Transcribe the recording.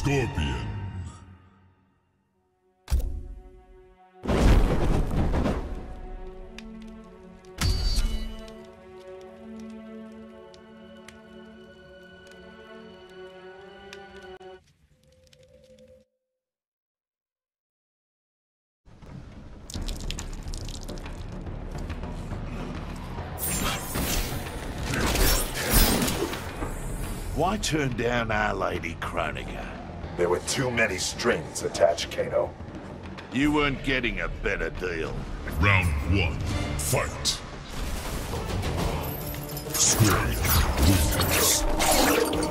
Scorpion. Why turn down Our Lady Kronika? There were too many strings attached, Kano. You weren't getting a better deal. Round 1. Fight. Scorpion wins.